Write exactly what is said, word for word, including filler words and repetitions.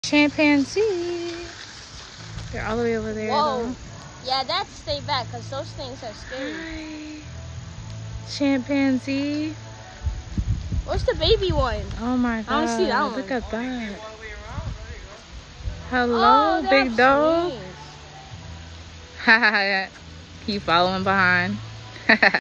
chimpanzee. They're all the way over there. Whoa. Though. Yeah, that's stay back because those things are scary. Hi. Chimpanzee. What's the baby one? Oh my god. I don't see that one. Look at that. Hello, oh, big dog. swings. Haha. Keep following behind.